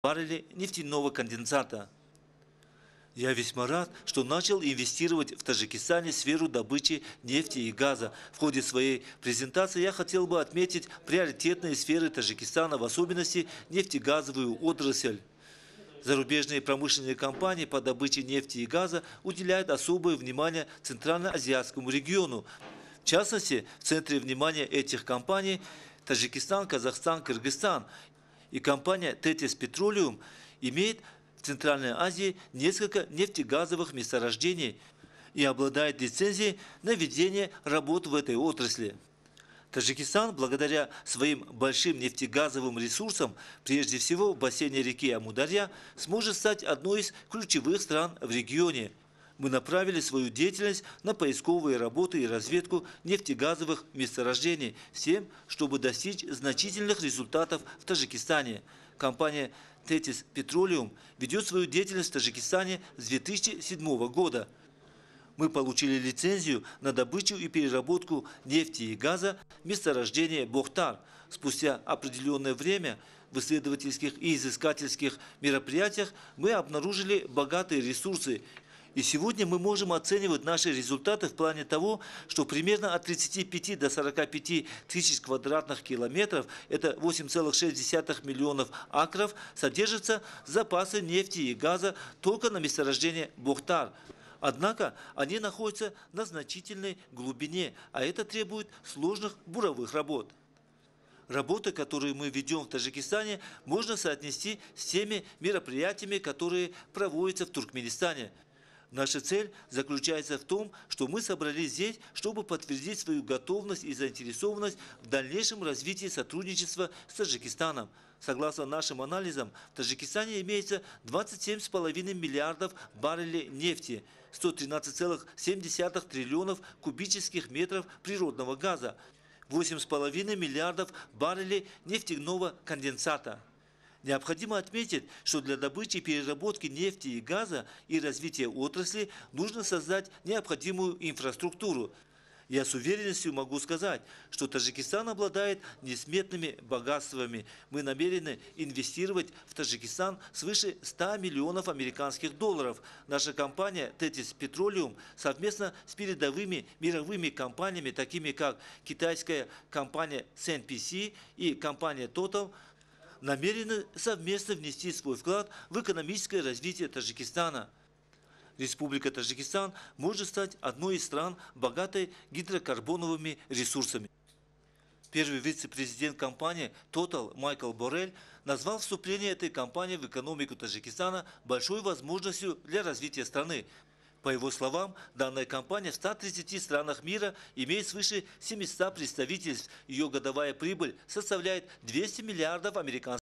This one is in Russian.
баррелей нефтяного конденсата. Я весьма рад, что начал инвестировать в Таджикистане в сферу добычи нефти и газа. В ходе своей презентации я хотел бы отметить приоритетные сферы Таджикистана, в особенности нефтегазовую отрасль. Зарубежные промышленные компании по добыче нефти и газа уделяют особое внимание Центральноазиатскому региону. В частности, в центре внимания этих компаний Таджикистан, Казахстан, Кыргызстан. И компания Tethys Petroleum имеет в Центральной Азии несколько нефтегазовых месторождений и обладает лицензией на ведение работ в этой отрасли. Таджикистан, благодаря своим большим нефтегазовым ресурсам, прежде всего в бассейне реки Амударья, сможет стать одной из ключевых стран в регионе. Мы направили свою деятельность на поисковые работы и разведку нефтегазовых месторождений с тем, чтобы достичь значительных результатов в Таджикистане. Компания Tethys Petroleum ведет свою деятельность в Таджикистане с 2007 года. Мы получили лицензию на добычу и переработку нефти и газа в месторождении Бохтар. Спустя определенное время в исследовательских и изыскательских мероприятиях мы обнаружили богатые ресурсы. И сегодня мы можем оценивать наши результаты в плане того, что примерно от 35 до 45 тысяч квадратных километров, это 8,6 миллионов акров, содержатся запасы нефти и газа только на месторождении Бохтар. Однако они находятся на значительной глубине, а это требует сложных буровых работ. Работы, которые мы ведем в Таджикистане, можно соотнести с теми мероприятиями, которые проводятся в Туркменистане. Наша цель заключается в том, что мы собрались здесь, чтобы подтвердить свою готовность и заинтересованность в дальнейшем развитии сотрудничества с Таджикистаном. Согласно нашим анализам, в Таджикистане имеется 27,5 миллиардов баррелей нефти, 113,7 триллионов кубических метров природного газа, 8,5 миллиардов баррелей нефтяного конденсата. Необходимо отметить, что для добычи и переработки нефти и газа и развития отрасли нужно создать необходимую инфраструктуру. Я с уверенностью могу сказать, что Таджикистан обладает несметными богатствами. Мы намерены инвестировать в Таджикистан свыше 100 миллионов американских долларов. Наша компания Tethys Petroleum совместно с передовыми мировыми компаниями, такими как китайская компания CNPC и компания Total, намерены совместно внести свой вклад в экономическое развитие Таджикистана. Республика Таджикистан может стать одной из стран, богатой гидрокарбоновыми ресурсами. Первый вице-президент компании Total Майкл Боррель назвал вступление этой компании в экономику Таджикистана большой возможностью для развития страны. По его словам, данная компания в 130 странах мира имеет свыше 700 представительств. Ее годовая прибыль составляет 200 миллиардов американских долларов.